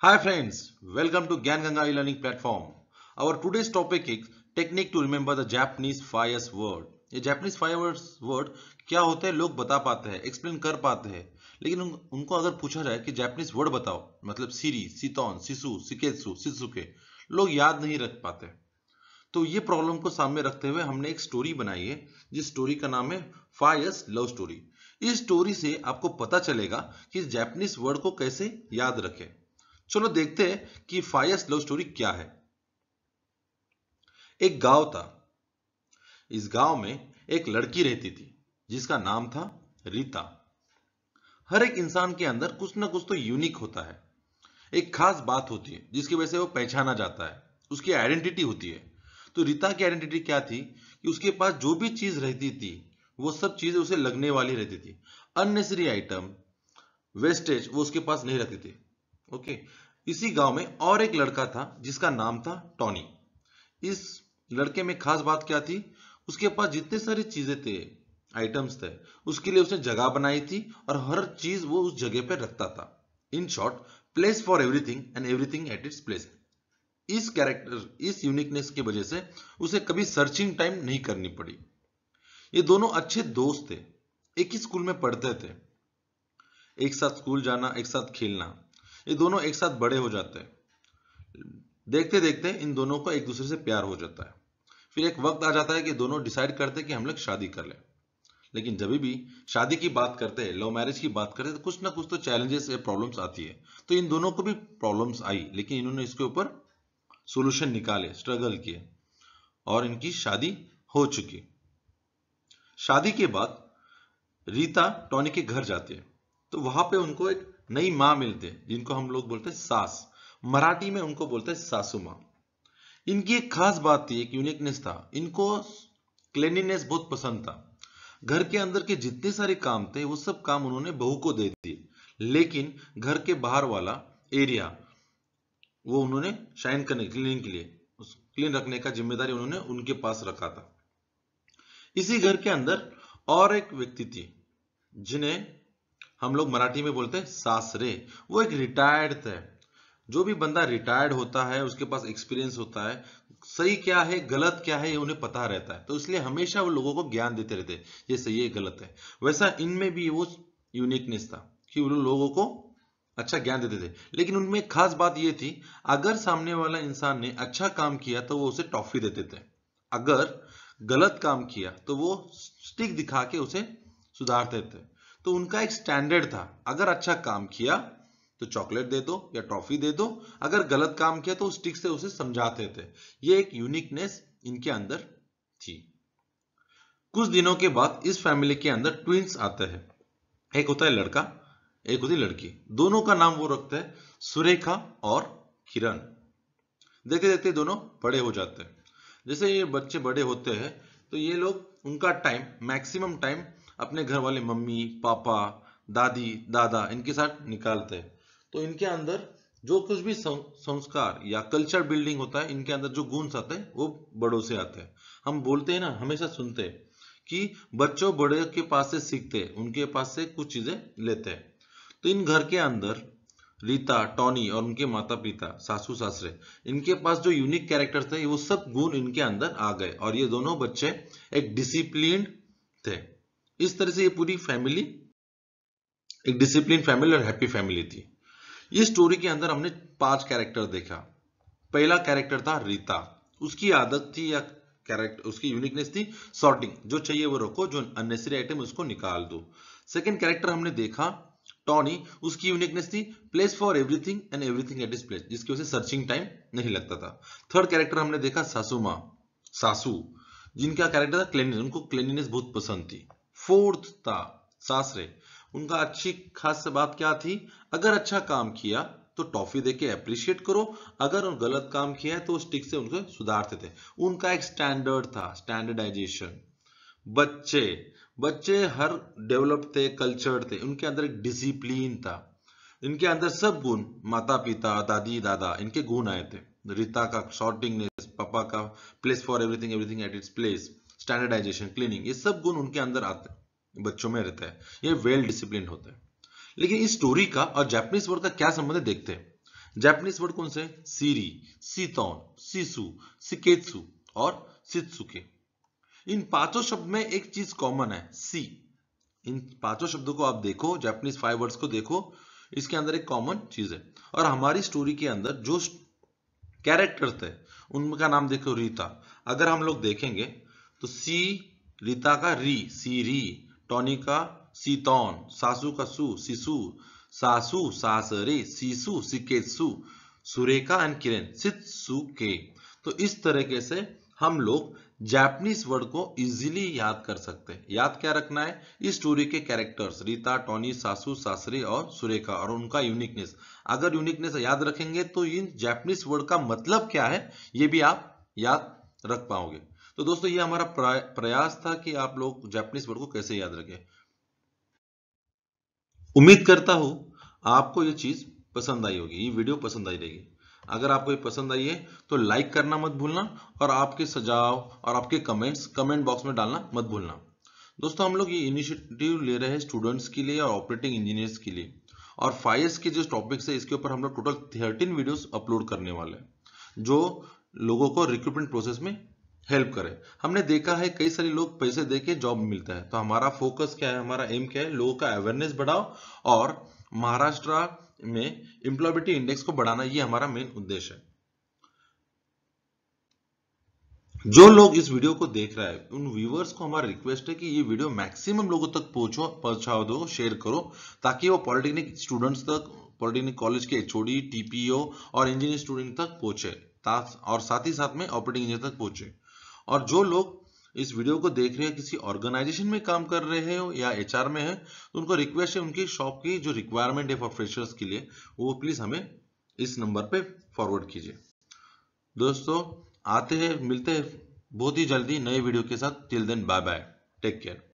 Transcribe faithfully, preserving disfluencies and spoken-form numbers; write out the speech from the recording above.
Hi friends, welcome to Gyan Ganga e-learning platform. Our today's topic is technique to remember the Japanese five word. ये Japanese five word क्या होते हैं लोग बता पाते हैं, एक्सप्लेन कर पाते हैं, लेकिन उन, उनको अगर पूछा जाए कि Japanese वर्ड बताओ, मतलब सीरी, सीतोन, सिसु, सिकेत्सु, सिसुके, लोग याद नहीं रख पाते। तो ये प्रॉब्लम को सामने रखते हुए हमने एक स्टोरी बनाई है, जिस स्टोरी का नाम है फाइव लव स्टोरी। इस स्टोरी से आपको पता चलेगा कि जापानीज वर्ड को कैसे याद रखें। चलो देखते हैं कि फाइव लव स्टोरी क्या है। एक गांव था। इस गांव में एक लड़की रहती थी जिसका नाम था रीता। हर एक इंसान के अंदर कुछ ना कुछ तो यूनिक होता है, एक खास बात होती है जिसकी वजह से वो पहचाना जाता है, उसकी आइडेंटिटी होती है। तो रीता की आइडेंटिटी क्या थी कि उसके पास जो भी चीज रहती थी वो सब चीजें उसे लगने वाली रहती थी। अननेसेसरी आइटम, वेस्टेज वो उसके पास नहीं रखती थी। ओके। इसी गांव में और एक लड़का था जिसका नाम था टॉनी। इस लड़के में खास बात क्या थी, उसके पास जितने सारी चीजें थे, आइटम्स थे, उसके लिए उसने जगह बनाई थी और हर चीज वो उस जगह पर रखता था। In short, place for everything and everything at its place. इस कैरेक्टर, इस यूनिकनेस की वजह से उसे कभी सर्चिंग टाइम नहीं करनी पड़ी। ये दोनों अच्छे दोस्त थे, एक ही स्कूल में पढ़ते थे, एक साथ स्कूल जाना, एक साथ खेलना। ये दोनों एक साथ बड़े हो जाते हैं। देखते देखते इन दोनों को एक दूसरे से प्यार हो जाता है। फिर एक वक्त आ जाता है कि दोनों डिसाइड करते हैं कि हम लोग शादी कर लें। लेकिन जब भी शादी की बात करते हैं, लव मैरिज की बात करते हैं, तो कुछ ना कुछ तो चैलेंजेस या प्रॉब्लम्स आती है। तो इन दोनों को भी प्रॉब्लम्स आई, लेकिन इन्होंने इसके ऊपर सोल्यूशन निकाले, स्ट्रगल किए और इनकी शादी हो चुकी। शादी के बाद रीता टॉनी के घर जाती है, तो वहां पे उनको एक नई माँ मिलते हैं जिनको हम लोग बोलते हैं सास। मराठी में उनको बोलते हैं सासू माँ। इनकी एक खास बात थी, एक यूनिकनेस था, इनको क्लीनिनेस बहुत पसंद था। घर के अंदर के जितने सारे काम थे वो सब काम उन्होंने बहू को दे दिए, लेकिन घर के बाहर वाला एरिया वो उन्होंने शाइन करने, क्लीनिंग के लिए, उस क्लीन रखने का जिम्मेदारी उन्होंने उनके पास रखा था। इसी घर के अंदर और एक व्यक्ति थी जिन्हें हम लोग मराठी में बोलते हैं सासरे। वो एक रिटायर्ड थे। जो भी बंदा रिटायर्ड होता है उसके पास एक्सपीरियंस होता है, सही क्या है गलत क्या है ये उन्हें पता रहता है, तो इसलिए हमेशा वो लोगों को ज्ञान देते रहते हैं, ये सही है गलत है। वैसा इनमें भी वो यूनिकनेस था कि वो लोगों को अच्छा ज्ञान देते थे। लेकिन उनमें एक खास बात ये थी, अगर सामने वाला इंसान ने अच्छा काम किया तो वो उसे टॉफी देते थे, अगर गलत काम किया तो वो स्टिक दिखा के उसे सुधारते थे। तो उनका एक स्टैंडर्ड था, अगर अच्छा काम किया तो चॉकलेट दे दो या ट्रॉफी दे दो, अगर गलत काम किया तो स्टिक से उसे समझाते थे। ये एक यूनिकनेस इनके अंदर थी। कुछ दिनों के बाद इस फैमिली के अंदर ट्विंस आते हैं। एक होता है लड़का, एक होती है लड़की। दोनों का नाम वो रखते हैं सुरेखा और किरण। देखते देखते दोनों बड़े हो जाते हैं। जैसे ये बच्चे बड़े होते हैं तो ये लोग उनका टाइम, मैक्सिमम टाइम अपने घर वाले मम्मी पापा, दादी दादा इनके साथ निकालते हैं। तो इनके अंदर जो कुछ भी संस्कार या कल्चर बिल्डिंग होता है, इनके अंदर जो गुण आते हैं वो बड़ों से आते हैं। हम बोलते हैं ना, हमेशा सुनते हैं कि बच्चों बड़े के पास से सीखते हैं, उनके पास से कुछ चीजें लेते हैं। तो इन घर के अंदर रीता, टॉनी और उनके माता पिता, सासू ससुरे, इनके पास जो यूनिक कैरेक्टर थे वो सब गुण इनके अंदर आ गए और ये दोनों बच्चे एक डिसिप्लिन्ड थे। इस तरह से ये पूरी फैमिली एक डिसिप्लिन फैमिली और हैप्पी फैमिली थी। इस स्टोरी के अंदर हमने पांच कैरेक्टर देखा। पहला कैरेक्टर था रीता। उसकी आदत थी या कैरेक्टर, उसकी यूनिकनेस थी सॉर्टिंग, जो चाहिए वो रखो, जो अननेसेसरी आइटम उसको निकाल दो। सेकंड कैरेक्टर हमने देखा टॉनी। उसकी यूनिकनेस थी place for everything and everything at is place, जिसकी वजह से सर्चिंग टाइम नहीं लगता था। थर्ड कैरेक्टर हमने देखा सासू माँ, सासू, जिनका कैरेक्टर था क्लीनिनेस, उनको क्लीनिनेस बहुत पसंद थी। फोर्थ था सासरे। उनका अच्छी खास बात क्या थी, अगर अच्छा काम किया तो टॉफी देके अप्रिशिएट करो, अगर गलत काम किया है तो स्टिक से उनको सुधारते थे। उनका एक स्टैंडर्ड था, स्टैंडर्डाइजेशन। बच्चे बच्चे हर डेवलप थे, कल्चर्ड थे, उनके अंदर एक डिसिप्लिन था। इनके अंदर सब गुण, माता पिता दादी दादा, इनके गुण आए थे। रीता का शॉर्टिंगनेस, पापा का place for everything everything at its place, standardisation, cleaning, ये सब गुण उनके अंदर आते हैं, बच्चों में रहता है। ये वेल डिसिप्लिन होता है। लेकिन इस स्टोरी का और जापानीज वर्ड का क्या संबंध है देखते हैं। जापानीज वर्ड कौन से? सीरी, सीतोन, सीसु, सिकेत्सु और सित्सुके। इन पांचों शब्द में एक चीज कॉमन है, सी। इन पांचों शब्दों को आप देखो, जापानीज फाइव वर्ड्स को देखो, इसके अंदर एक कॉमन चीज है। और हमारी स्टोरी के अंदर जो कैरेक्टर्स थे उनका नाम देखो, रीता। अगर हम लोग देखेंगे तो सी, रीता का री, सी री, टॉनी का सीतौन, सासू का सु, सिसु, सासू सासरे, सीसु सिकेत्सु, सुरेखा एंड किरण सित्सुके। तो इस तरीके से हम लोग जापानीज वर्ड को इजीली याद कर सकते हैं। याद क्या रखना है? इस स्टोरी के कैरेक्टर्स रीता, टॉनी, सासू, सासरे और सुरेखा और उनका यूनिकनेस। अगर यूनिकनेस याद रखेंगे तो इन जापानीज वर्ड का मतलब क्या है ये भी आप याद रख पाओगे। तो दोस्तों ये हमारा प्रयास था कि आप लोग जापानीज वर्ड को कैसे याद रखें। उम्मीद करता हूं आपको ये चीज पसंद आई होगी, ये वीडियो पसंद आई रहेगी। अगर आपको ये पसंद आई है तो लाइक करना मत भूलना और आपके सुझाव और आपके कमेंट्स कमेंट बॉक्स में डालना मत भूलना। दोस्तों हम लोग ये इनिशिएटिव ले रहे हैं स्टूडेंट्स के लिए और ऑपरेटिंग इंजीनियर्स के लिए, और फाइव के जो टॉपिक्स है इसके ऊपर हम लोग टोटल थर्टीन वीडियोस अपलोड करने वाले हैं जो लोगों को रिक्रूटमेंट प्रोसेस में हेल्प करे। हमने देखा है कई सारे लोग पैसे दे के जॉब मिलता है, तो हमारा फोकस क्या है, हमारा एम क्या है, लोगों का अवेयरनेस बढ़ाओ और महाराष्ट्र में एम्प्लॉयबिलिटी इंडेक्स को बढ़ाना, ये हमारा मेन उद्देश्य है। जो लोग इस वीडियो को देख रहा है उन व्यूअर्स को हमारा रिक्वेस्ट है कि ये वीडियो मैक्सिमम लोगों तक पहुंचो पहुंचा दो, शेयर करो, ताकि वो पॉलिटेक्निक स्टूडेंट्स तक, पॉलिटेक्निक कॉलेज के एचओडी, टीपीओ और इंजीनियरिंग स्टूडेंट तक पहुंचे, और साथ ही साथ में ऑपरेटिंग इंजीनियर तक पहुंचे। और जो लोग इस वीडियो को देख रहे हैं किसी ऑर्गेनाइजेशन में काम कर रहे हो या एचआर में है, तो उनको रिक्वेस्ट है उनकी शॉप की जो रिक्वायरमेंट है फॉर फ्रेशर्स के लिए वो प्लीज हमें इस नंबर पे फॉरवर्ड कीजिए। दोस्तों आते हैं, मिलते हैं बहुत ही जल्दी नए वीडियो के साथ। Till then bye bye, take care.